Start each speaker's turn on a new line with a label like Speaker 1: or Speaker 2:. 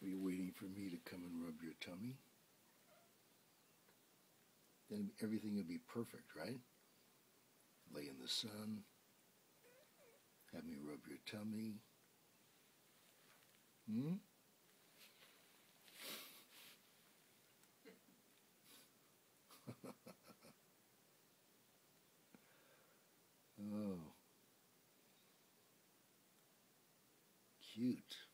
Speaker 1: Are you waiting for me to come and rub your tummy? Then everything will be perfect, right? Lay in the sun, have me rub your tummy. Oh, cute.